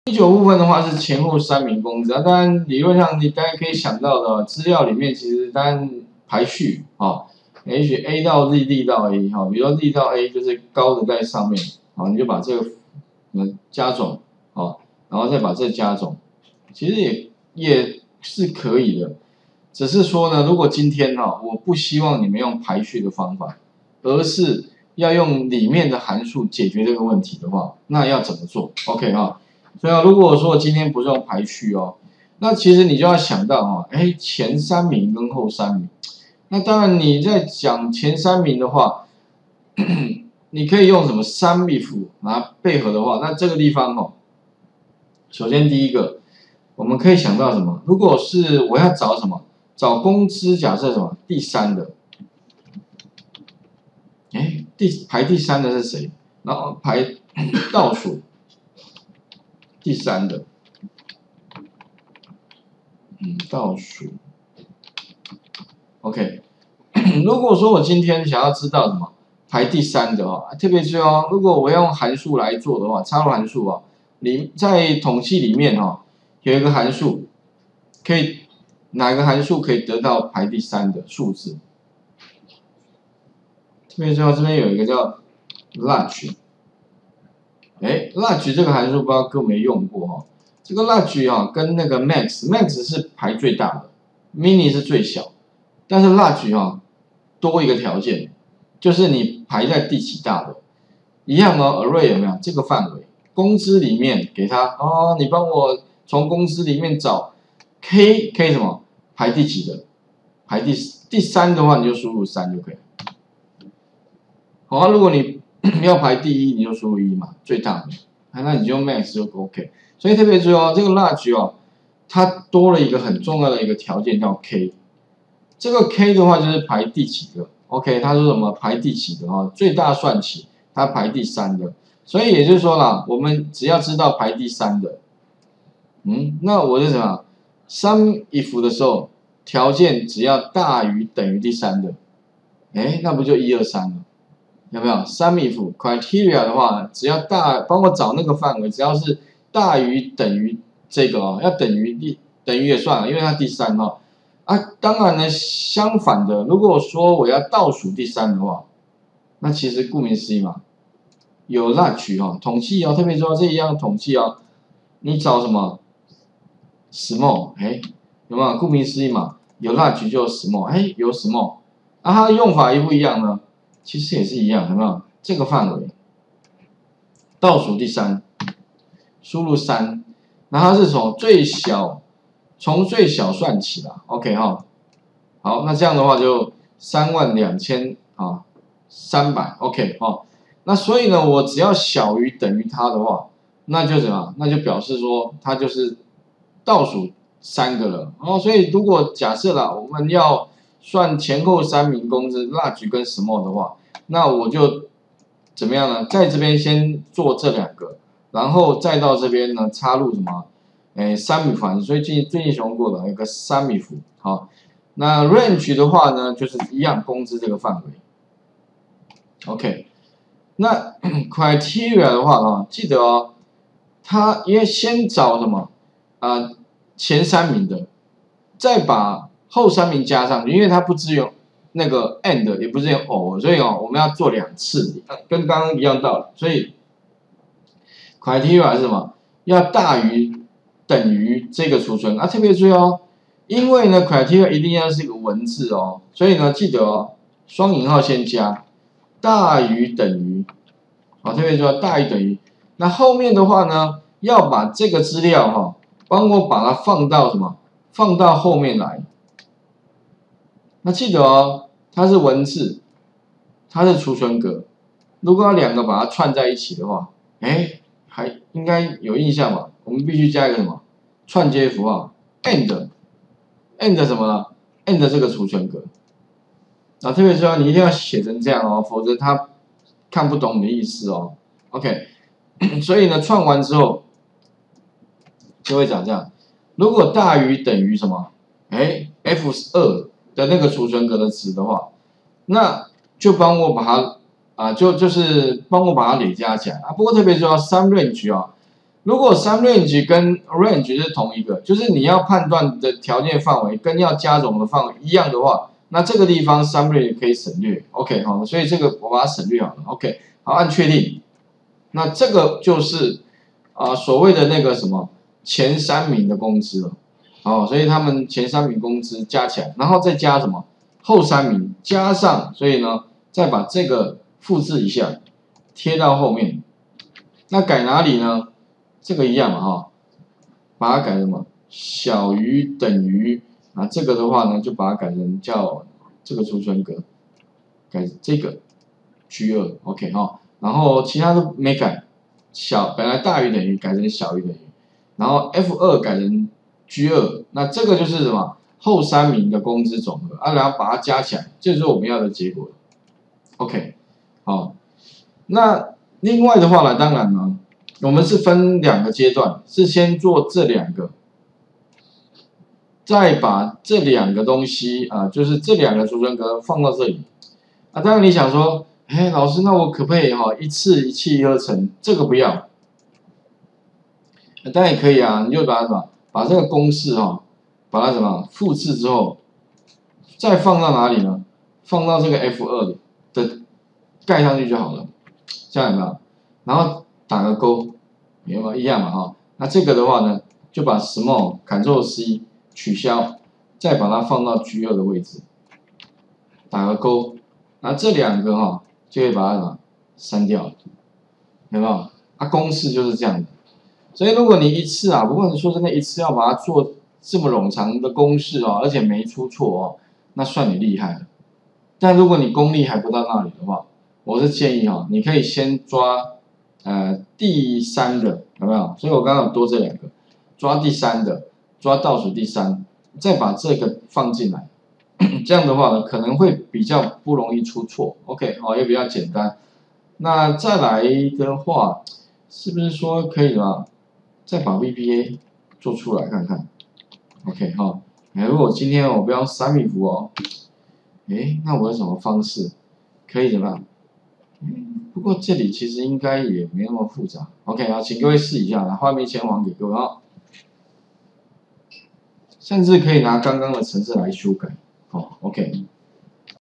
第9部分的话是前后3名公制啊，当然理论上你大家可以想到的资料里面，其实当然排序啊，也许 A 到 Z，D 到 A 哈，比如说 Z 到 A 就是高的在上面，好，你就把这个加总，好，然后再把这加总，其实也是可以的，只是说呢，如果今天哈，我不希望你们用排序的方法，而是要用里面的函数解决这个问题的话，那要怎么做 ？OK 哈。所以啊，如果说今天不是用排序哦，那其实你就要想到哈，哎，前3名跟后3名。那当然你在讲前3名的话，你可以用什么sum if 啊配合的话，那这个地方哦，首先第一个，我们可以想到什么？如果是我要找什么？找工资，假设什么第3的，哎，排第3的是谁？然后排倒数。第3的，倒数 ，OK 如果说我今天想要知道什么排第3的哦，特别是哦，如果我要用函数来做的话，插入函数啊，在统计里面哦，有一个函数，可以哪个函数可以得到排第3的数字？特别是哦，这边有一个叫 large。哎 ，large 这个函数不知道各位有没有用过哈？这个 large 啊，跟那个 max 是排最大的 ，mini 是最小，但是 large 啊多一个条件，就是你排在第几大的，一样哦 ，array 有没有这个范围？工资里面给它哦，你帮我从工资里面找 k 什么排第几的？排第3的话，你就输入3就可以了。好，如果你要排第1，你就输入1嘛，最大的，那你就用 max 就 OK。所以特别注意哦，这个 large 哦，它多了一个很重要的一个条件叫 k。这个 k 的话就是排第几个 ，OK？ 它说什么排第几的哦，最大算起，它排第3的。所以也就是说啦，我们只要知道排第3的，那我就什么 sum if 的时候，条件只要大于等于第3的，哎，那不就1、2、3了？有没有 sum if criteria 的话，只要帮我找那个范围，只要是大于等于这个哦，要等于也算了，因为它第3哦。啊，当然呢，相反的，如果说我要倒数第3的话，那其实顾名思义嘛，有 large 哦，统计哦，特别说这一样统计哦，你找什么 small 哎，有没有？顾名思义嘛，有 large 就有 small 哎，有 small， 啊，它的用法一不一样呢？其实也是一样，有没有？这个范围，倒数第3，输入3，然后它是从最小算起啦 ，OK 哈。好，那这样的话就32300啊，300 ，OK 哈。那所以呢，我只要小于等于它的话，那就怎么？那就表示说它就是倒数3个了。哦，所以如果假设啦，我们要算前后3名公制 large 跟 small 的话，那我就怎么样呢？在这边先做这2个，然后再到这边呢插入什么？sum if 函数，所以最近学过的有个 sum if 好，那 range 的话呢，就是一样公制这个范围。OK， 那 criteria 的话啊，记得哦，它因为先找什么前3名的，再把后3名加上去，因为它不支援那个 and 也不是用 or， 所以哦，我们要做2次，跟刚刚一样道理。所以 criteria 是什么？要大于等于这个储存啊，特别注意哦，因为呢 criteria 一定要是一个文字哦，所以呢记得哦，双引号先加，大于等于，好，特别注意大于等于。那后面的话呢，要把这个资料哈，帮我把它放到什么？放到后面来。那记得哦，它是文字，它是储存格。如果要2个把它串在一起的话，哎，还应该有印象吧？我们必须加一个什么串接符号 ，and 什么呢 ？and 这个储存格。啊，特别是你一定要写成这样哦，否则他看不懂你的意思哦。OK， 所以呢，串完之后就会长这样。如果大于等于什么？哎 ，F2的那个储存格的值的话，那就帮我把它就是帮我把它累加起来啊。不过特别重要，sum range 啊， 如果 sum range 跟 range 是同一个，就是你要判断的条件范围跟要加总的范围一样的话，那这个地方 sum range 可以省略。OK 好，所以这个我把它省略好了。OK 好，按确定。那这个就是所谓的那个什么前3名的工资了。好，所以他们前3名工资加起来，然后再加什么后3名加上，所以呢再把这个复制一下，贴到后面。那改哪里呢？这个一样嘛哈，把它改成什么？小于等于啊，这个的话呢，就把它改成叫这个储存格，改这个 G2 ，OK 哈，然后其他都没改，本来大于等于改成小于等于，然后 F2 改成 G2，那这个就是什么？后3名的工资总和啊，然后把它加起来，这就是我们要的结果了 ，OK 好，那另外的话呢，当然呢。我们是分2个阶段，是先做这2个，再把这2个东西就是这2个储存格放到这里。当然你想说，哎，老师，那我可不可以一次一气呵成？这个不要，当然也可以啊，你就把这个公式把它复制之后，再放到哪里呢？放到这个 F2 的盖上去就好了，这样有没有？然后打个勾，有没有一样嘛哈？那这个的话呢，就把 small Ctrl C 取消，再把它放到 G2 的位置，打个勾，那这2个就可以把它删掉，有没有？公式就是这样的。所以如果你一次不过你说真的，一次要把它做这么冗长的公式而且没出错那算你厉害了。但如果你功力还不到那里的话，我是建议你可以先抓第3个有没有？所以我刚刚有多这2个，抓第3的，抓倒数第3，再把这个放进来，这样的话呢，可能会比较不容易出错。OK 也比较简单。那再来的话，是不是说可以再把 VBA 做出来看看 ？OK 如果今天我不要3米符那我有什么方式可以怎么样？不过这里其实应该也没那么复杂。OK 请各位试一下，画面先还给各位甚至可以拿刚刚的程式来修改。OK。